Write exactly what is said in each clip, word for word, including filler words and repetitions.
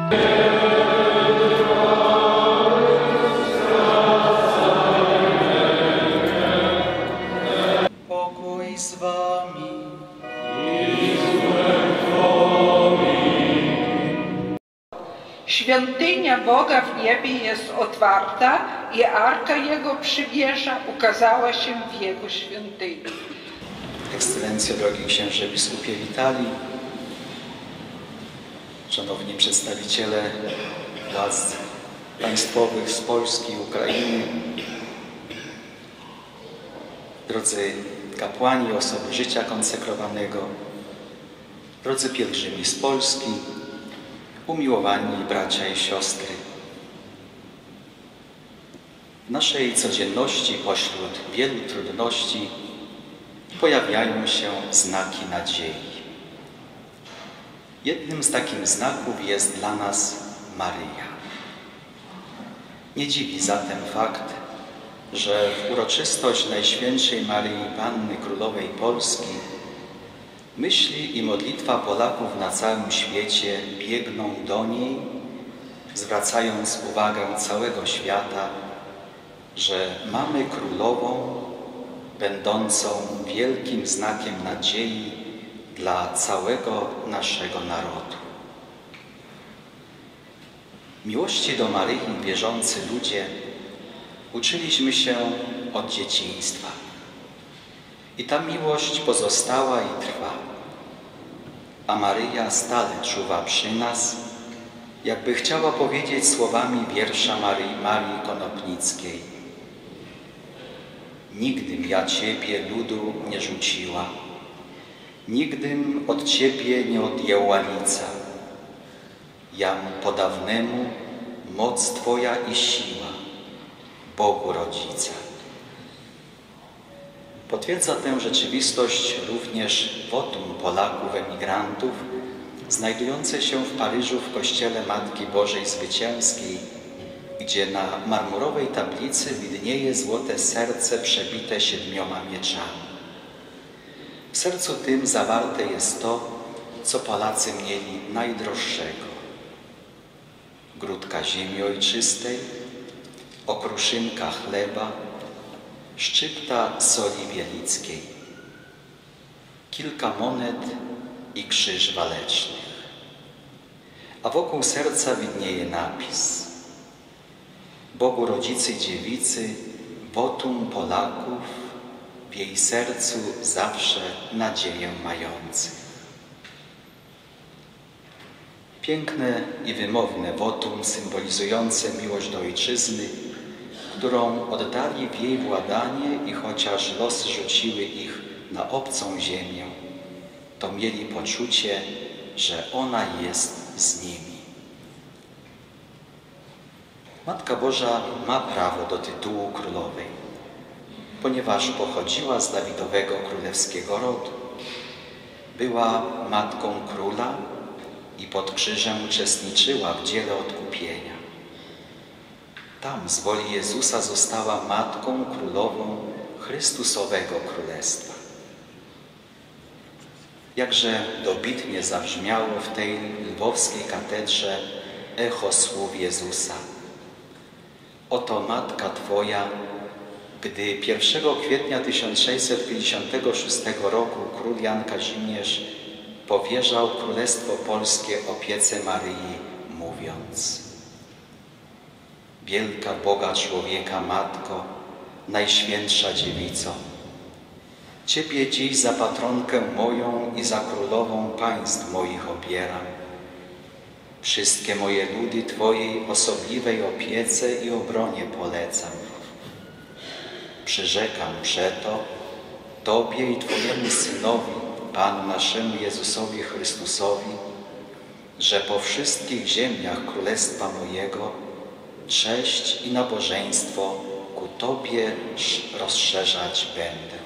Pokój z wami. Świątynia Boga w niebie jest otwarta i Arka Jego Przymierza ukazała się w Jego świątyni. Ekscelencjo, drogi księże biskupie Witalii, szanowni przedstawiciele władz państwowych z Polski i Ukrainy, drodzy kapłani, osoby życia konsekrowanego, drodzy pielgrzymi z Polski, umiłowani bracia i siostry. W naszej codzienności pośród wielu trudności pojawiają się znaki nadziei. Jednym z takich znaków jest dla nas Maryja. Nie dziwi zatem fakt, że w uroczystość Najświętszej Maryi Panny Królowej Polski myśli i modlitwa Polaków na całym świecie biegną do niej, zwracając uwagę całego świata, że mamy Królową, będącą wielkim znakiem nadziei dla całego naszego narodu. Miłości do Maryi wierzący ludzie uczyliśmy się od dzieciństwa. I ta miłość pozostała i trwa. A Maryja stale czuwa przy nas, jakby chciała powiedzieć słowami wiersza Maryi, Marii Konopnickiej: nigdym ja Ciebie, ludu, nie rzuciła, nigdym od Ciebie nie odjęła nica. Jam podawnemu moc Twoja i siła, Bogu Rodzica. Potwierdza tę rzeczywistość również wotum Polaków emigrantów znajdujące się w Paryżu w kościele Matki Bożej Zwycięskiej, gdzie na marmurowej tablicy widnieje złote serce przebite siedmioma mieczami. W sercu tym zawarte jest to, co Polacy mieli najdroższego: grudka ziemi ojczystej, okruszynka chleba, szczypta soli bielickiej, kilka monet i krzyż walecznych. A wokół serca widnieje napis: Bogu Rodzicy Dziewicy, wotum Polaków, w jej sercu zawsze nadzieję mających. Piękne i wymowne wotum symbolizujące miłość do ojczyzny, którą oddali w jej władanie i chociaż losy rzuciły ich na obcą ziemię, to mieli poczucie, że ona jest z nimi. Matka Boża ma prawo do tytułu królowej, ponieważ pochodziła z Dawidowego królewskiego rodu. Była matką króla i pod krzyżem uczestniczyła w dziele odkupienia. Tam z woli Jezusa została matką królową Chrystusowego Królestwa. Jakże dobitnie zabrzmiało w tej lwowskiej katedrze echo słów Jezusa: oto matka Twoja. Gdy pierwszego kwietnia tysiąc sześćset pięćdziesiątego szóstego roku król Jan Kazimierz powierzał Królestwo Polskie opiece Maryi, mówiąc: wielka Boga człowieka Matko, Najświętsza Dziewico, Ciebie dziś za patronkę moją i za królową państw moich obieram. Wszystkie moje ludy Twojej osobliwej opiece i obronie polecam. Przyrzekam przeto Tobie i Twojemu Synowi, Panu naszemu Jezusowi Chrystusowi, że po wszystkich ziemiach Królestwa mojego cześć i nabożeństwo ku Tobie rozszerzać będę.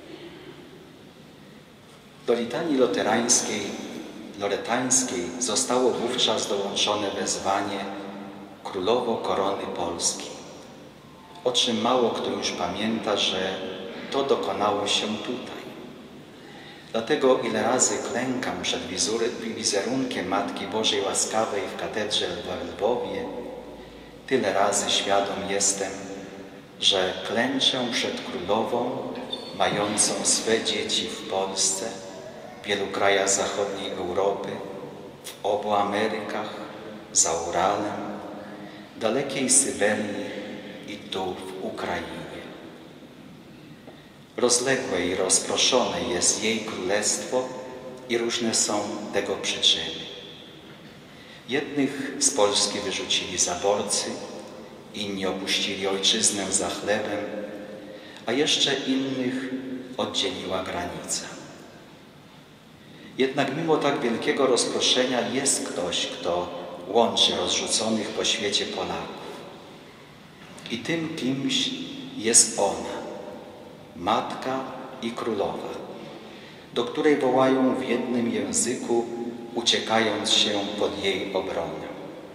Do litanii luterańskiej, loretańskiej zostało wówczas dołączone wezwanie Królowo Korony Polski, o czym mało kto już pamięta, że to dokonało się tutaj. Dlatego ile razy klękam przed wizerunkiem Matki Bożej Łaskawej w katedrze w Lwowie, tyle razy świadom jestem, że klęczę przed Królową, mającą swe dzieci w Polsce, w wielu krajach zachodniej Europy, w obu Amerykach, za Uralem, dalekiej Syberii i tu w Ukrainie. Rozległe i rozproszone jest jej królestwo i różne są tego przyczyny. Jednych z Polski wyrzucili zaborcy, inni opuścili ojczyznę za chlebem, a jeszcze innych oddzieliła granica. Jednak mimo tak wielkiego rozproszenia jest ktoś, kto łączy rozrzuconych po świecie Polaków. I tym kimś jest ona, Matka i Królowa, do której wołają w jednym języku, uciekając się pod jej obronę.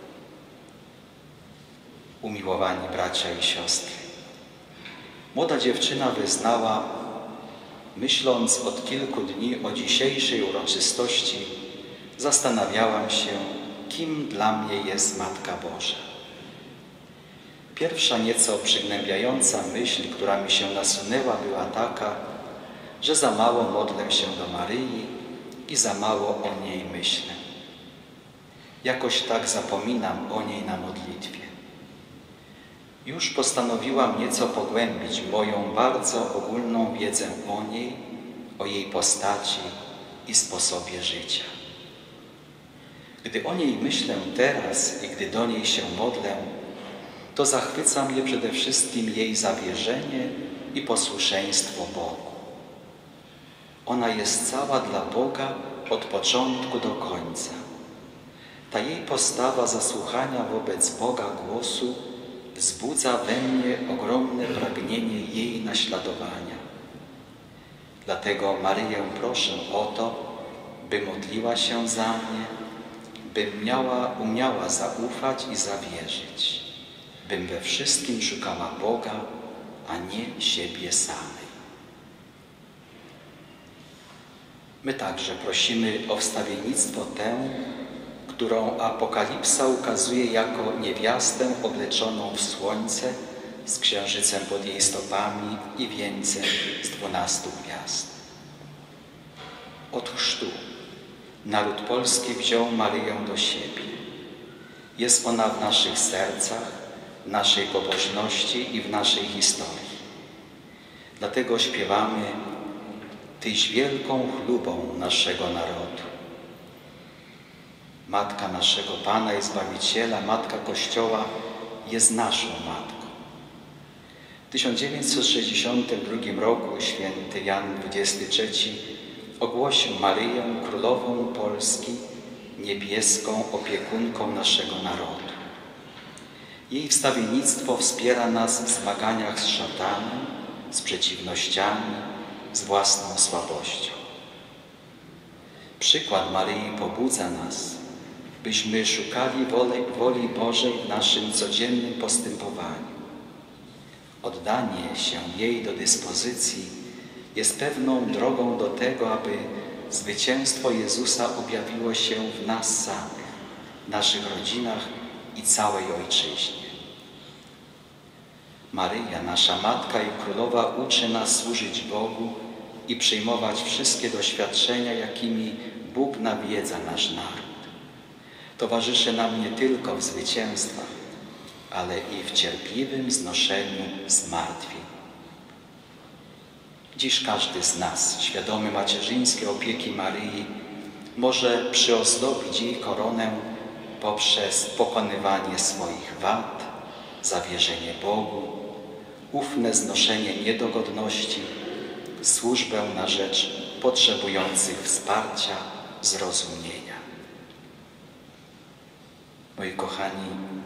Umiłowani bracia i siostry, młoda dziewczyna wyznała, myśląc od kilku dni o dzisiejszej uroczystości, zastanawiałam się, kim dla mnie jest Matka Boża. Pierwsza nieco przygnębiająca myśl, która mi się nasunęła, była taka, że za mało modlę się do Maryi i za mało o niej myślę. Jakoś tak zapominam o niej na modlitwie. Już postanowiłam nieco pogłębić moją bardzo ogólną wiedzę o niej, o jej postaci i sposobie życia. Gdy o niej myślę teraz i gdy do niej się modlę, to zachwyca mnie przede wszystkim jej zawierzenie i posłuszeństwo Bogu. Ona jest cała dla Boga od początku do końca. Ta jej postawa zasłuchania wobec Boga głosu wzbudza we mnie ogromne pragnienie jej naśladowania. Dlatego Maryję proszę o to, by modliła się za mnie, bym miała, umiała zaufać i zawierzyć, bym we wszystkim szukała Boga, a nie siebie samej. My także prosimy o wstawiennictwo tę, którą Apokalipsa ukazuje jako niewiastę obleczoną w słońce, z księżycem pod jej stopami i wieńcem z dwunastu gwiazd. Od chrztu naród polski wziął Maryję do siebie. Jest ona w naszych sercach, w naszej pobożności i w naszej historii. Dlatego śpiewamy: Tyś wielką chlubą naszego narodu. Matka naszego Pana i Zbawiciela, Matka Kościoła jest naszą Matką. W tysiąc dziewięćset sześćdziesiątym drugim roku święty Jan dwudziesty trzeci ogłosił Maryję Królową Polski, niebieską opiekunką naszego narodu. Jej wstawiennictwo wspiera nas w zmaganiach z szatanem, z przeciwnościami, z własną słabością. Przykład Maryi pobudza nas, byśmy szukali woli, woli Bożej w naszym codziennym postępowaniu. Oddanie się jej do dyspozycji jest pewną drogą do tego, aby zwycięstwo Jezusa objawiło się w nas samych, w naszych rodzinach i całej Ojczyźnie. Maryja, nasza Matka i Królowa, uczy nas służyć Bogu i przyjmować wszystkie doświadczenia, jakimi Bóg nawiedza nasz naród. Towarzyszy nam nie tylko w zwycięstwach, ale i w cierpliwym znoszeniu zmartwień. Dziś każdy z nas, świadomy macierzyńskiej opieki Maryi, może przyozdobić jej koronę poprzez pokonywanie swoich wad, zawierzenie Bogu, ufne znoszenie niedogodności, służbę na rzecz potrzebujących wsparcia, zrozumienia. Moi kochani,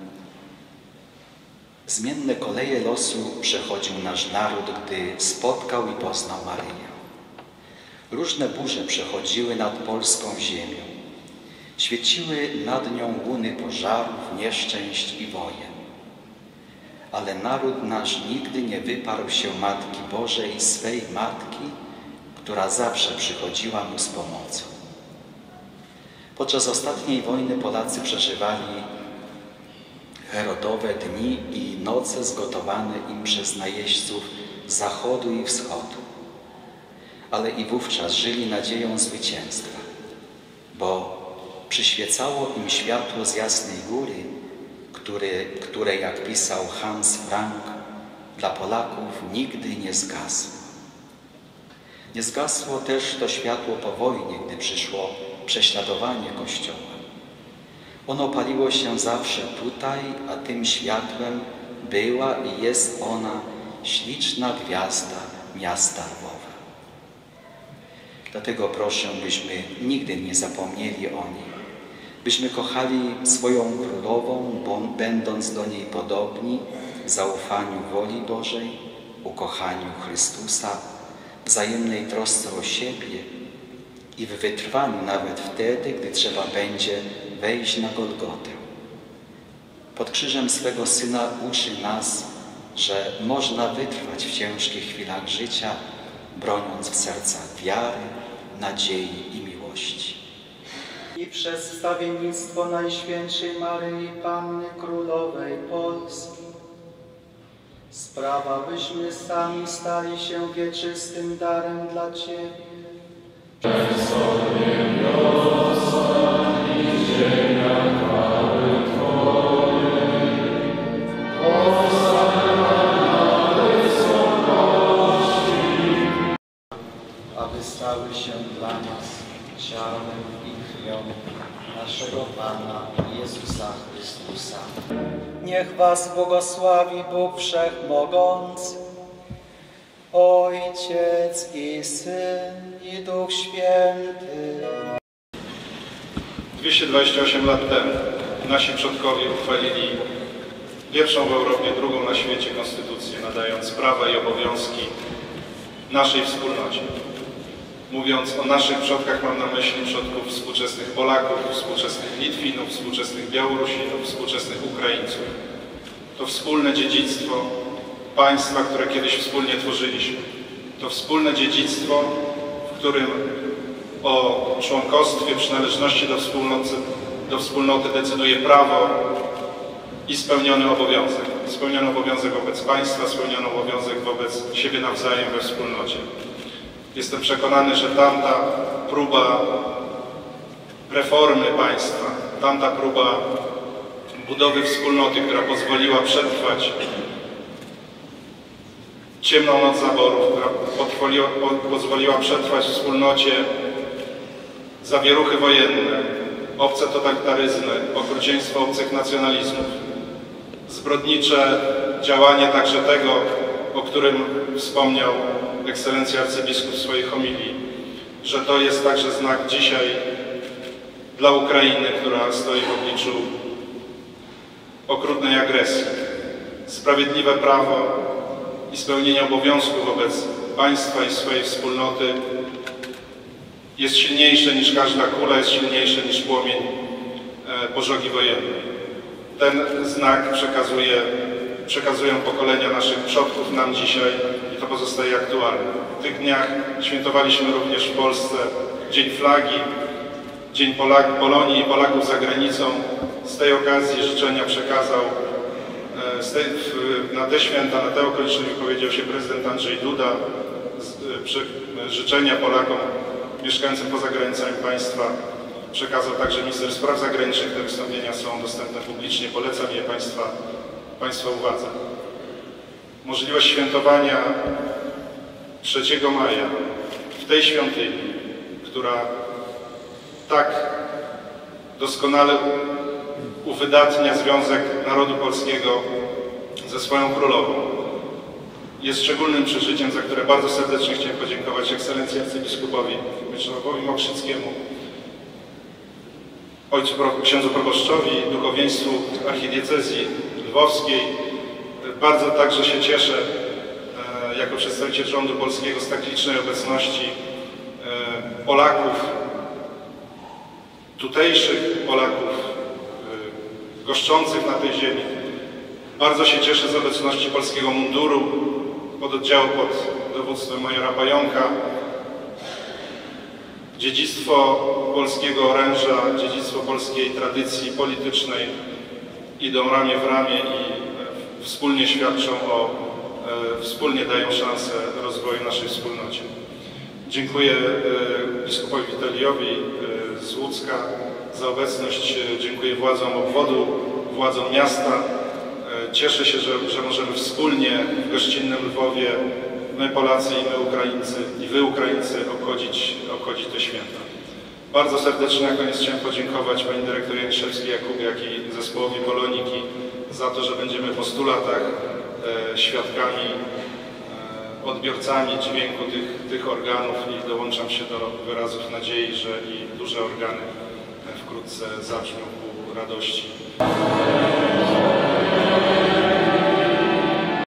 zmienne koleje losu przechodził nasz naród, gdy spotkał i poznał Maryję. Różne burze przechodziły nad polską ziemią. Świeciły nad nią łuny pożarów, nieszczęść i wojen. Ale naród nasz nigdy nie wyparł się Matki Bożej, swej Matki, która zawsze przychodziła mu z pomocą. Podczas ostatniej wojny Polacy przeżywali herodowe dni i noce zgotowane im przez najeźdźców z zachodu i wschodu. Ale i wówczas żyli nadzieją zwycięstwa, bo przyświecało im światło z Jasnej Góry, który, które, jak pisał Hans Frank, dla Polaków nigdy nie zgasło. Nie zgasło też to światło po wojnie, gdy przyszło prześladowanie Kościoła. Ono paliło się zawsze tutaj, a tym światłem była i jest ona śliczna gwiazda miasta Lwowa. Dlatego proszę, byśmy nigdy nie zapomnieli o niej, byśmy kochali swoją królową, bo będąc do niej podobni w zaufaniu woli Bożej, ukochaniu Chrystusa, wzajemnej trosce o siebie i w wytrwaniu nawet wtedy, gdy trzeba będzie wejść na Golgotę. Pod krzyżem swego Syna uczy nas, że można wytrwać w ciężkich chwilach życia, broniąc w sercach wiary, nadziei i miłości. I przez wstawiennictwo Najświętszej Maryi Panny Królowej Polski sprawa, byśmy sami stali się wieczystym darem dla Ciebie. Aby stały się dla nas ciałem i krwią naszego Pana Jezusa Chrystusa. Niech Was błogosławi Bóg Wszechmogący, Ojciec i Syn i Duch Święty. dwieście dwadzieścia osiem lat temu nasi przodkowie uchwalili pierwszą w Europie, drugą na świecie konstytucję, nadając prawa i obowiązki naszej wspólnocie. Mówiąc o naszych przodkach, mam na myśli przodków współczesnych Polaków, współczesnych Litwinów, współczesnych Białorusinów, współczesnych Ukraińców. To wspólne dziedzictwo państwa, które kiedyś wspólnie tworzyliśmy. To wspólne dziedzictwo, w którym o członkostwie, przynależności do wspólnoty, do wspólnoty decyduje prawo i spełniony obowiązek. Spełniony obowiązek wobec państwa, spełniony obowiązek wobec siebie nawzajem we wspólnocie. Jestem przekonany, że tamta próba reformy państwa, tamta próba budowy wspólnoty, która pozwoliła przetrwać ciemną noc zaborów, która pozwoliła, pozwoliła przetrwać wspólnocie zawieruchy wojenne, obce totalitaryzmy, okrucieństwo obcych nacjonalizmów, zbrodnicze działanie także tego, o którym wspomniał ekscelencja arcybiskup w swojej homilii, że to jest także znak dzisiaj dla Ukrainy, która stoi w obliczu okrutnej agresji. Sprawiedliwe prawo i spełnienie obowiązków wobec państwa i swojej wspólnoty jest silniejsze niż każda kula, jest silniejsze niż płomień pożogi wojennej. Ten znak przekazuje, przekazują pokolenia naszych przodków nam dzisiaj i to pozostaje aktualne. W tych dniach świętowaliśmy również w Polsce Dzień Flagi, Dzień Polak, Polonii i Polaków za granicą. Z tej okazji życzenia przekazał, z tej, na te święta, na te okoliczności wypowiedział się prezydent Andrzej Duda. Życzenia Polakom mieszkającym poza granicami państwa przekazał także minister spraw zagranicznych. Te wystąpienia są dostępne publicznie. Polecam je Państwa, Państwa uwadze. Możliwość świętowania trzeciego maja w tej świątyni, która tak doskonale uwydatnia związek narodu polskiego ze swoją królową, jest szczególnym przeżyciem, za które bardzo serdecznie chciałem podziękować ekscelencji arcybiskupowi Mieczysławowi Mokrzyckiemu, ojcu księdzu proboszczowi, duchowieństwu archidiecezji lwowskiej. Bardzo także się cieszę jako przedstawiciel rządu polskiego z tak licznej obecności Polaków, tutejszych Polaków goszczących na tej ziemi. Bardzo się cieszę z obecności polskiego munduru, pododdziału pod dowództwem majora Pająka, Dziedzictwo polskiego oręża, dziedzictwo polskiej tradycji politycznej idą ramię w ramię i wspólnie świadczą o, wspólnie dają szansę rozwoju naszej wspólnocie. Dziękuję biskupowi Witaliowi z Łódzka za obecność, dziękuję władzom obwodu, władzom miasta. Cieszę się, że, że możemy wspólnie w gościnnym Lwowie, my Polacy i my Ukraińcy, i wy Ukraińcy obchodzić, obchodzić te święta. Bardzo serdecznie na koniec chciałem podziękować pani dyrektor Janiszewskiej-Jakubie, jak i zespołowi Poloniki za to, że będziemy po stu latach e, świadkami, e, odbiorcami dźwięku tych, tych organów i dołączam się do wyrazów nadziei, że i duże organy wkrótce zabrzmią ku radości